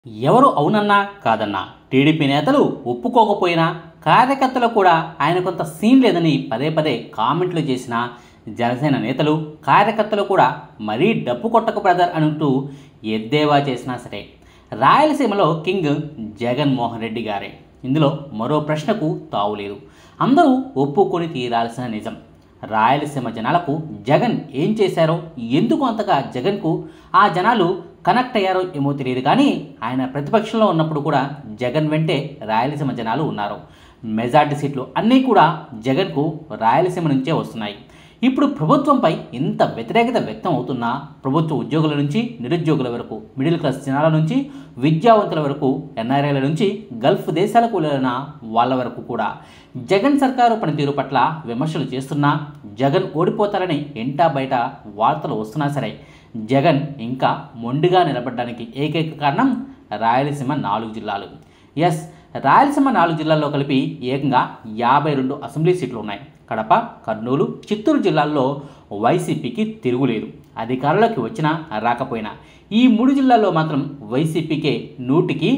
ఎవరు అవునన్నా కాదన్నా టీడీపీ నేతలు ఒప్పుకోకపోయినా కార్యకర్తలు కూడా ఆయన కొంత సీన్ లేదని పదే పదే కామెంట్లు చేసిన జనసేన నేతలు కార్యకర్తలు కూడా మరీ డప్పు కొట్టక బ్రదర్ అంటూ ఎద్దేవా చేసినా సరే రాయలసీమలో కింగ్ జగన్మోహన్ రెడ్డి గారే. ఇందులో మరో ప్రశ్నకు తావులేదు. అందరూ ఒప్పుకొని తీరాల్సిన నిజం. రాయలసీమ జనాలకు జగన్ ఏం చేశారో, ఎందుకు అంతగా జగన్కు ఆ జనాలు కనెక్ట్ అయ్యారో ఏమో తెలియదు, కానీ ఆయన ప్రతిపక్షంలో ఉన్నప్పుడు కూడా జగన్ వెంటే రాయలసీమ జనాలు ఉన్నారు. మెజార్టీ సీట్లు అన్నీ కూడా జగన్కు రాయలసీమ నుంచే వస్తున్నాయి. ఇప్పుడు ప్రభుత్వంపై ఇంత వ్యతిరేకత వ్యక్తం అవుతున్నా ప్రభుత్వ ఉద్యోగుల నుంచి నిరుద్యోగుల వరకు, మిడిల్ క్లాస్ జనాల నుంచి విద్యావంతుల వరకు, ఎన్ఆర్ఐల నుంచి గల్ఫ్ దేశాలకు వెళ్ళిన వాళ్ళ వరకు కూడా జగన్ సర్కారు పనితీరు పట్ల విమర్శలు చేస్తున్నా, జగన్ ఓడిపోతారని ఇంటా బయట వార్తలు వస్తున్నా సరే జగన్ ఇంకా మొండిగా నిలబడడానికి ఏకైక కారణం రాయలసీమ 4 జిల్లాలు. ఎస్, రాయలసీమ 4 జిల్లాల్లో కలిపి ఏకంగా 52 అసెంబ్లీ సీట్లు ఉన్నాయి. కడప, కర్నూలు, చిత్తూరు జిల్లాల్లో వైసీపీకి తిరుగులేదు. అధికారంలోకి వచ్చినా రాకపోయినా ఈ 3 జిల్లాల్లో మాత్రం వైసీపీకే 100కి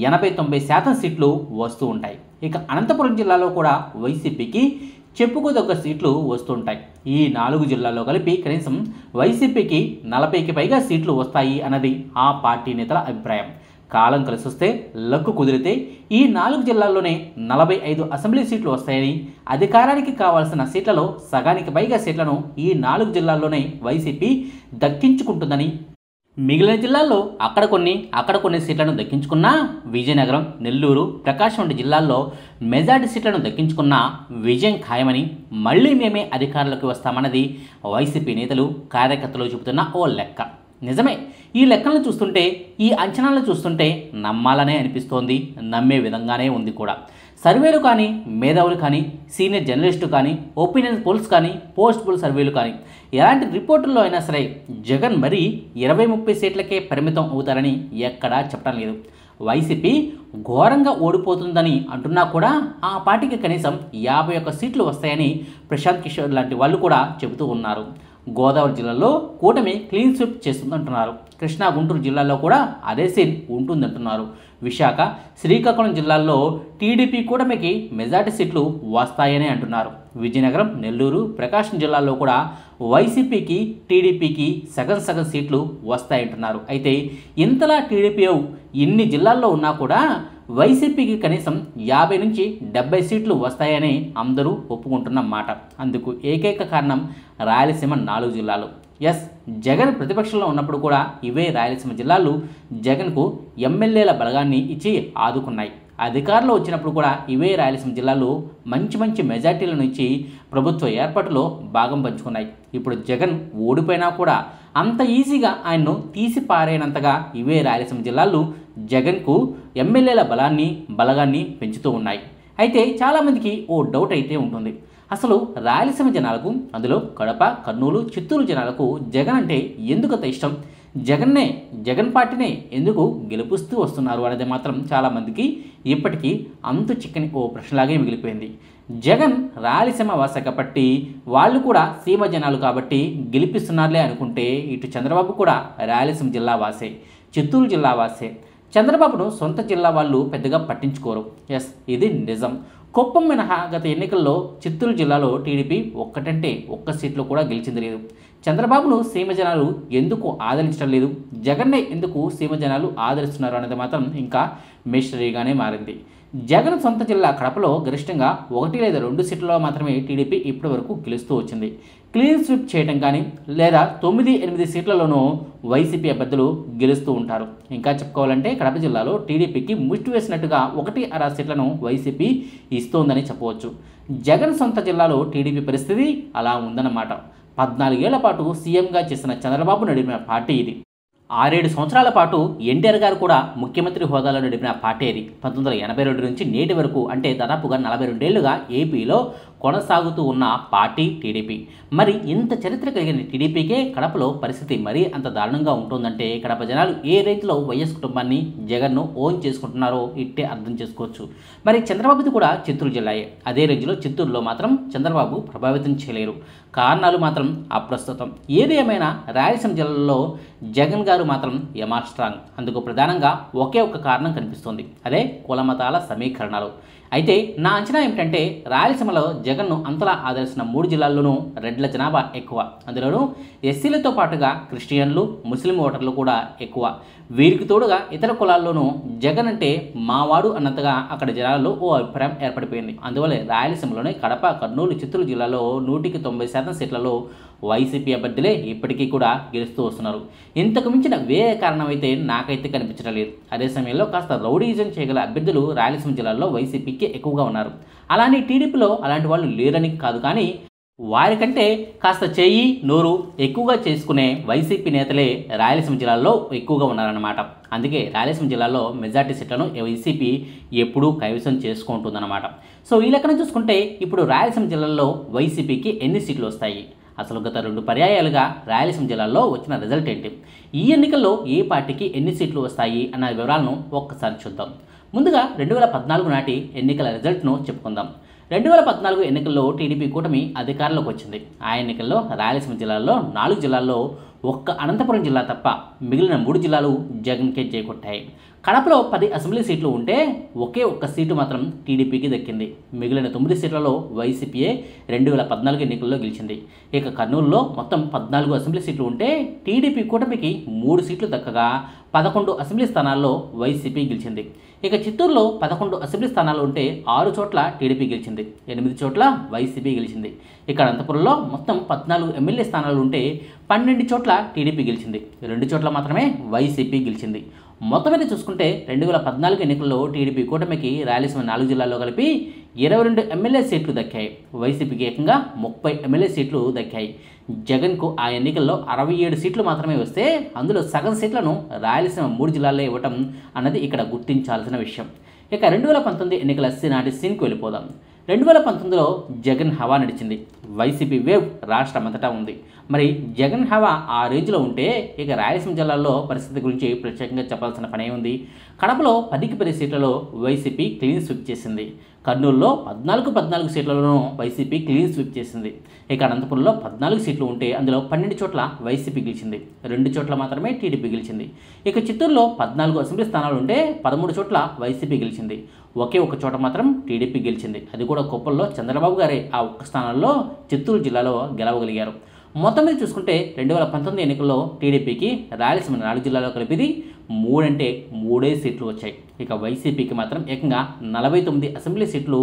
80-90% సీట్లు వస్తూ ఉంటాయి. ఇక అనంతపురం జిల్లాలో కూడా వైసీపీకి చెప్పుకోదగ్గ సీట్లు వస్తుంటాయి. ఈ 4 జిల్లాల్లో కలిపి కనీసం వైసీపీకి 40కి పైగా సీట్లు వస్తాయి అన్నది ఆ పార్టీ నేతల అభిప్రాయం. కాలం కలిసి వస్తే, లక్కు కుదిరితే ఈ 4 జిల్లాల్లోనే 45 అసెంబ్లీ సీట్లు వస్తాయని, అధికారానికి కావాల్సిన సీట్లలో సగానికి పైగా సీట్లను ఈ 4 జిల్లాల్లోనే వైసీపీ దక్కించుకుంటుందని, మిగిలిన జిల్లాల్లో అక్కడ కొన్ని సీట్లను దక్కించుకున్నా విజయనగరం, నెల్లూరు, ప్రకాశం వంటి జిల్లాల్లో మెజార్టీ సీట్లను దక్కించుకున్న విజయం ఖాయమని, మళ్ళీ మేమే అధికారంలోకి వస్తామన్నది వైసీపీ నేతలు కార్యకర్తలు చెబుతున్న ఓ లెక్క. నిజమే, ఈ లెక్కలను చూస్తుంటే, ఈ అంచనాలను చూస్తుంటే నమ్మాలనే అనిపిస్తోంది, నమ్మే విధంగానే ఉంది కూడా. సర్వేలు కానీ, మేధావులు కానీ, సీనియర్ జర్నలిస్టు కానీ, ఒపీనియన్ పోల్స్ కానీ, పోస్ట్ పోల్ సర్వేలు కానీ, ఎలాంటి రిపోర్టుల్లో అయినా సరే జగన్ మరీ 20-30 సీట్లకే పరిమితం అవుతారని ఎక్కడా చెప్పడం లేదు. వైసీపీ ఘోరంగా ఓడిపోతుందని అంటున్నా కూడా ఆ పార్టీకి కనీసం 51 సీట్లు వస్తాయని ప్రశాంత్ కిషోర్ లాంటి వాళ్ళు కూడా చెబుతూ ఉన్నారు. గోదావరి జిల్లాలో కూటమి క్లీన్ స్వీప్ చేస్తుందంటున్నారు. కృష్ణా, గుంటూరు జిల్లాల్లో కూడా అదే సీన్ ఉంటుందంటున్నారు. విశాఖ, శ్రీకాకుళం జిల్లాల్లో టీడీపీ కూటమికి మెజార్టీ సీట్లు వస్తాయని అంటున్నారు. విజయనగరం, నెల్లూరు, ప్రకాశం జిల్లాల్లో కూడా వైసీపీకి, టీడీపీకి సగం సీట్లు వస్తాయంటున్నారు. అయితే ఇంతలా టీడీపీ ఇన్ని జిల్లాల్లో ఉన్నా కూడా వైసీపీకి కనీసం 50-70 సీట్లు వస్తాయని అందరూ ఒప్పుకుంటున్న మాట. అందుకు ఏకైక కారణం రాయలసీమ 4 జిల్లాలు. ఎస్, జగన్ ప్రతిపక్షంలో ఉన్నప్పుడు కూడా ఇవే రాయలసీమ జిల్లాలు జగన్కు ఎమ్మెల్యేల బలగాన్ని ఇచ్చి ఆదుకున్నాయి. అధికారంలో వచ్చినప్పుడు కూడా ఇవే రాయలసీమ జిల్లాలు మంచి మెజార్టీలను ఇచ్చి ప్రభుత్వ ఏర్పాటులో భాగం పంచుకున్నాయి. ఇప్పుడు జగన్ ఓడిపోయినా కూడా అంత ఈజీగా ఆయన్ను తీసి పారేనంతగా ఇవే రాయలసీమ జిల్లాలు జగన్కు ఎమ్మెల్యేల బలగాన్ని పెంచుతూ ఉన్నాయి. అయితే చాలామందికి ఓ డౌట్ అయితే ఉంటుంది. అసలు రాయలసీమ జనాలకు, అందులో కడప, కర్నూలు, చిత్తూరు జనాలకు జగన్ అంటే ఎందుకంత ఇష్టం? జగన్ పార్టీనే ఎందుకు గెలుపుస్తూ వస్తున్నారు అనేది మాత్రం చాలామందికి ఇప్పటికీ అంతు చిక్కని ఓ ప్రశ్నలాగే మిగిలిపోయింది. జగన్ రాయలసీమ వాస కాబట్టి, వాళ్ళు కూడా సీమ జనాలు కాబట్టి గెలిపిస్తున్నారులే అనుకుంటే, ఇటు చంద్రబాబు కూడా రాయలసీమ జిల్లా వాసే, చిత్తూరు జిల్లా వాసే. చంద్రబాబును సొంత జిల్లా వాళ్ళు పెద్దగా పట్టించుకోరు. ఎస్, ఇది నిజం. కుప్పం మినహా గత ఎన్నికల్లో చిత్తూరు జిల్లాలో టీడీపీ ఒక్క సీట్లో కూడా గెలిచింది లేదు. చంద్రబాబును సీమ జనాలు ఎందుకు ఆదరించడం లేదు, జగన్నే ఎందుకు సీమ జనాలు ఆదరిస్తున్నారు అనేది మాత్రం ఇంకా మిస్టరీగానే మారింది. జగన్ సొంత జిల్లా కడపలో గరిష్టంగా 1 లేదా 2 సీట్లలో మాత్రమే టీడీపీ ఇప్పటి వరకు గెలుస్తూ వచ్చింది. క్లీన్ స్వీప్ చేయడం కానీ, లేదా 9-8 సీట్లలోనూ వైసీపీ అభ్యర్థులు గెలుస్తూ ఉంటారు. ఇంకా చెప్పుకోవాలంటే కడప జిల్లాలో టీడీపీకి ముష్టి వేసినట్టుగా 1-6 సీట్లను వైసీపీ ఇస్తోందని చెప్పవచ్చు. జగన్ సొంత జిల్లాలో టీడీపీ పరిస్థితి అలా ఉందన్నమాట. 14 ఏళ్ల పాటు సీఎంగా చేసిన చంద్రబాబు నడిపిన పార్టీ ఇది. 6-7 సంవత్సరాల పాటు ఎన్టీఆర్ గారు కూడా ముఖ్యమంత్రి హోదాలో నడిపిన పార్టీ ఇది. 1982 నుంచి నేటి వరకు, అంటే దాదాపుగా 42 ఏళ్లుగా ఏపీలో కొనసాగుతూ ఉన్న పార్టీ టీడీపీ. మరి ఇంత చరిత్ర కలిగిన టీడీపీకే కడపలో పరిస్థితి మరీ అంత దారుణంగా ఉంటుందంటే కడప జనాలు ఏ రీతిలో వైఎస్ కుటుంబాన్ని జగన్ను ఓన్ చేసుకుంటున్నారో ఇట్టే అర్థం చేసుకోవచ్చు. మరి చంద్రబాబుది కూడా చిత్తూరు జిల్లాయే. అదే రేంజ్లో చిత్తూరులో మాత్రం చంద్రబాబు ప్రభావితం చేయలేరు. కారణాలు మాత్రం అప్రస్తుతం. ఏది ఏమైనా రాయలసీమ జిల్లాలో జగన్ గారు మాత్రం యమార్ స్ట్రాంగ్. అందుకు ప్రధానంగా ఒకే ఒక్క కారణం కనిపిస్తుంది, అదే కులమతాల సమీకరణాలు. అయితే నా అంచనా ఏమిటంటే రాయలసీమలో జగన్ను అంతలా ఆదరిస్తున్న 3 జిల్లాల్లోనూ రెడ్ల జనాభా ఎక్కువ. అందులోనూ ఎస్సీలతో పాటుగా క్రిస్టియన్లు, ముస్లిం ఓటర్లు కూడా ఎక్కువ. వీరికి తోడుగా ఇతర కులాల్లోనూ జగన్ అంటే మావాడు అన్నంతగా అక్కడ జనాల్లో ఓ అభిప్రాయం ఏర్పడిపోయింది. అందువల్ల రాయలసీమలోని కడప, కర్నూలు, చిత్తూరు జిల్లాలో 100కి 90% సీట్లలో వైసీపీ అభ్యర్థులే ఇప్పటికీ కూడా గెలుస్తూ వస్తున్నారు. ఇంతకు మించిన వేరే కారణం అయితే నాకైతే కనిపించడం లేదు. అదే సమయంలో కాస్త రౌడీజం చేయగల అభ్యర్థులు రాయలసీమ జిల్లాలో వైసీపీకి ఎక్కువగా ఉన్నారు. అలానే టీడీపీలో అలాంటి వాళ్ళు లేరని కాదు, కానీ వారికంటే కాస్త చేయి నోరు ఎక్కువగా చేసుకునే వైసీపీ నేతలే రాయలసీమ జిల్లాలో ఎక్కువగా ఉన్నారన్నమాట. అందుకే రాయలసీమ జిల్లాలో మెజార్టీ సీట్లను వైసీపీ ఎప్పుడూ కైవసం చేసుకుంటుందన్నమాట. సో ఈ లెక్కన చూసుకుంటే ఇప్పుడు రాయలసీమ జిల్లాలో వైసీపీకి ఎన్ని సీట్లు వస్తాయి, అసలు గత 2 పర్యాయాలుగా రాయలసీమ జిల్లాలో వచ్చిన రిజల్ట్ ఏంటి, ఈ ఎన్నికల్లో ఏ పార్టీకి ఎన్ని సీట్లు వస్తాయి అన్న వివరాలను ఒక్కసారి చూద్దాం. ముందుగా 2014 నాటి ఎన్నికల రిజల్ట్ను చెప్పుకుందాం. 2014 ఎన్నికల్లో టీడీపీ కూటమి అధికారంలోకి వచ్చింది. ఆ ఎన్నికల్లో రాయలసీమ జిల్లాలో 4 జిల్లాల్లో ఒక్క అనంతపురం జిల్లా తప్ప మిగిలిన 3 జిల్లాలు జగన్కే చేకొట్టాయి. కడపలో 10 అసెంబ్లీ సీట్లు ఉంటే ఒకే ఒక్క సీటు మాత్రం టీడీపీకి దక్కింది. మిగిలిన 9 సీట్లలో వైసీపీయే 2014 ఎన్నికల్లో గెలిచింది. ఇక కర్నూలులో మొత్తం 14 అసెంబ్లీ సీట్లు ఉంటే టీడీపీ కూటమికి 3 సీట్లు దక్కగా 11 అసెంబ్లీ స్థానాల్లో వైసీపీ గెలిచింది. ఇక చిత్తూరులో 11 అసెంబ్లీ స్థానాలు ఉంటే 6 చోట్ల టీడీపీ గెలిచింది, 8 చోట్ల వైసీపీ గెలిచింది. ఇక అనంతపురంలో మొత్తం 14 ఎమ్మెల్యే స్థానాలు ఉంటే 12 చోట్ల టీడీపీ గెలిచింది, 2 చోట్ల మాత్రమే వైసీపీ గెలిచింది. మొత్తం మీద చూసుకుంటే 2014 ఎన్నికల్లో టీడీపీ కూటమికి రాయలసీమ 4 జిల్లాల్లో కలిపి 22 ఎమ్మెల్యే సీట్లు దక్కాయి. వైసీపీకి ఏకంగా 30 ఎమ్మెల్యే సీట్లు దక్కాయి. జగన్కు ఆ ఎన్నికల్లో 67 సీట్లు మాత్రమే వస్తే అందులో సగం సీట్లను రాయలసీమ 3 జిల్లాల్లో ఇవ్వటం అన్నది ఇక్కడ గుర్తించాల్సిన విషయం. ఇక 2019 ఎన్నికల నాటి సీన్కు వెళ్ళిపోదాం. 2019లో జగన్ హవా నడిచింది. వైసీపీ వేవ్ రాష్ట్రమంతటా ఉంది. మరి జగన్ హవా ఆ రేంజ్లో ఉంటే ఇక రాయలసీమ జిల్లాల్లో పరిస్థితి గురించి ప్రత్యేకంగా చెప్పాల్సిన పనే ఉంది. కడపలో 10కి 10 సీట్లలో వైసీపీ క్లీన్ స్విప్ చేసింది. కర్నూలులో 14 సీట్లలోనూ వైసీపీ క్లీన్ స్విప్ చేసింది. ఇక అనంతపురంలో 14 సీట్లు ఉంటే అందులో 12 చోట్ల వైసీపీ గెలిచింది, 2 చోట్ల మాత్రమే టీడీపీ గెలిచింది. ఇక చిత్తూరులో 14 అసెంబ్లీ స్థానాలు ఉంటే 13 చోట్ల వైసీపీ గెలిచింది, ఒకే ఒక చోట మాత్రం టీడీపీ గెలిచింది. అది కూడా కొప్పల్లో చంద్రబాబు గారే ఆ ఒక్క స్థానాల్లో చిత్తూరు జిల్లాలో గెలవగలిగారు. మొత్తం మీద చూసుకుంటే 2019 ఎన్నికల్లో టీడీపీకి రాయలసీమ 4 జిల్లాలో కలిపిది 3 అంటే 3 సీట్లు వచ్చాయి. ఇక వైసీపీకి మాత్రం ఏకంగా 49 అసెంబ్లీ సీట్లు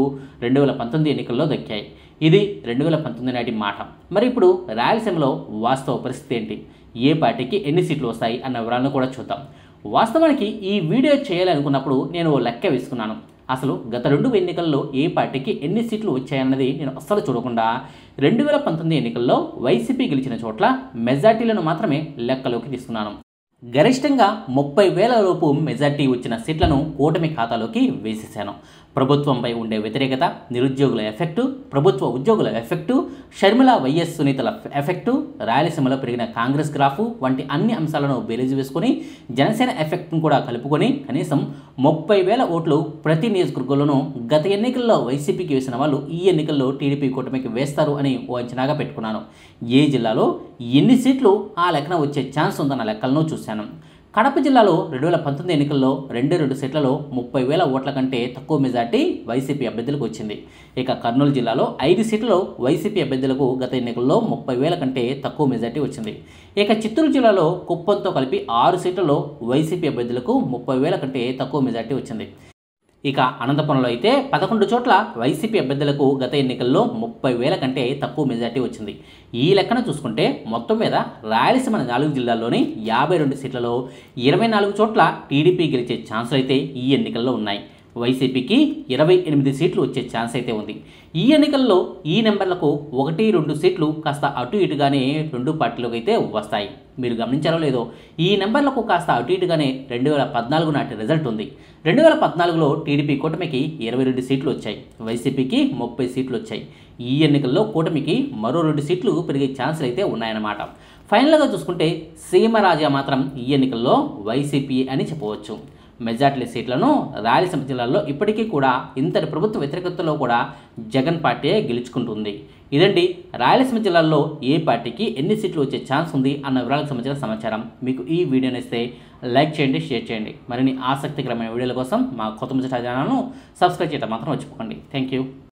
2019 ఎన్నికల్లో దక్కాయి. ఇది 2019 నాటి మాట. మరి ఇప్పుడు రాయలసీమలో వాస్తవ పరిస్థితి ఏంటి, ఏ పార్టీకి ఎన్ని సీట్లు వస్తాయి అన్న వివరాలను కూడా చూద్దాం. వాస్తవానికి ఈ వీడియో చేయాలనుకున్నప్పుడు నేను లెక్క వేసుకున్నాను. అసలు గత 2 ఎన్నికల్లో ఏ పార్టీకి ఎన్ని సీట్లు వచ్చాయన్నది నేను అస్సలు చూడకుండా 2019 ఎన్నికల్లో వైసీపీ గెలిచిన చోట్ల మెజార్టీలను మాత్రమే లెక్కలోకి తీసుకున్నాను. గరిష్టంగా 30,000 లోపు మెజార్టీ వచ్చిన సీట్లను కూటమి ఖాతాలోకి వేసేశాను. ప్రభుత్వంపై ఉండే వ్యతిరేకత, నిరుద్యోగుల ఎఫెక్టు, ప్రభుత్వ ఉద్యోగుల ఎఫెక్టు, షర్మిల వైఎస్ సునీతల ఎఫెక్టు, రాయలసీమలో పెరిగిన కాంగ్రెస్ గ్రాఫు వంటి అన్ని అంశాలను బేరీజు వేసుకొని జనసేన ఎఫెక్ట్ను కూడా కలుపుకొని కనీసం 30,000 ఓట్లు ప్రతి నియోజకవర్గంలోనూ గత ఎన్నికల్లో వైసీపీకి వేసిన వాళ్ళు ఈ ఎన్నికల్లో టీడీపీ కూటమికి వేస్తారు అని ఓ అంచనాగా పెట్టుకున్నాను. ఏ జిల్లాలో ఎన్ని సీట్లు ఆ లెక్కన వచ్చే ఛాన్స్ ఉందన్న లెక్కలను చూశాను. కడప జిల్లాలో 2019 ఎన్నికల్లో 2 సీట్లలో 30,000 ఓట్ల కంటే తక్కువ మెజార్టీ వైసీపీ అభ్యర్థులకు వచ్చింది. ఇక కర్నూలు జిల్లాలో 5 సీట్లలో వైసీపీ అభ్యర్థులకు గత ఎన్నికల్లో 30,000 కంటే తక్కువ మెజార్టీ వచ్చింది. ఇక చిత్తూరు జిల్లాలో కుప్పంతో కలిపి 6 సీట్లలో వైసీపీ అభ్యర్థులకు 30,000 కంటే తక్కువ మెజార్టీ వచ్చింది. ఇక అనంతపురంలో అయితే 11 చోట్ల వైసీపీ అభ్యర్థులకు గత ఎన్నికల్లో 30,000 కంటే తక్కువ మెజార్టీ వచ్చింది. ఈ లెక్కన చూసుకుంటే మొత్తం మీద రాయలసీమ 4 జిల్లాల్లోని 52 సీట్లలో 24 చోట్ల టీడీపీ గెలిచే ఛాన్సులు అయితే ఈ ఎన్నికల్లో ఉన్నాయి. వైసీపీకి 28 సీట్లు వచ్చే ఛాన్స్ అయితే ఉంది. ఈ ఎన్నికల్లో ఈ నెంబర్లకు 1-2 సీట్లు కాస్త అటు ఇటుగానే రెండు పార్టీలకు అయితే వస్తాయి. మీరు గమనించారో లేదో, ఈ నెంబర్లకు కాస్త అటు ఇటుగానే 2014 నాటి రిజల్ట్ ఉంది. 2014లో టీడీపీ కూటమికి 22 సీట్లు వచ్చాయి, వైసీపీకి 30 సీట్లు వచ్చాయి. ఈ ఎన్నికల్లో కూటమికి మరో 2 సీట్లు పెరిగే ఛాన్సులు అయితే ఉన్నాయన్నమాట. ఫైనల్గా చూసుకుంటే సీమరాజా మాత్రం ఈ ఎన్నికల్లో వైసీపీ అని చెప్పవచ్చు. మెజార్టీ సీట్లను రాయలసీమ జిల్లాల్లో ఇప్పటికీ కూడా ఇంతటి ప్రభుత్వ వ్యతిరేకతలో కూడా జగన్ పార్టీ గెలుచుకుంటుంది. ఇదండి రాయలసీమ జిల్లాల్లో ఏ పార్టీకి ఎన్ని సీట్లు వచ్చే ఛాన్స్ ఉంది అన్న వివరాలకు సంబంధించిన సమాచారం. మీకు ఈ వీడియోని ఇస్తే లైక్ చేయండి, షేర్ చేయండి. మరిన్ని ఆసక్తికరమైన వీడియోల కోసం మా కొత్త ముచ్చట ఛానల్ను సబ్స్క్రైబ్ చేయడం మాత్రం మర్చిపోకండి. Thank you.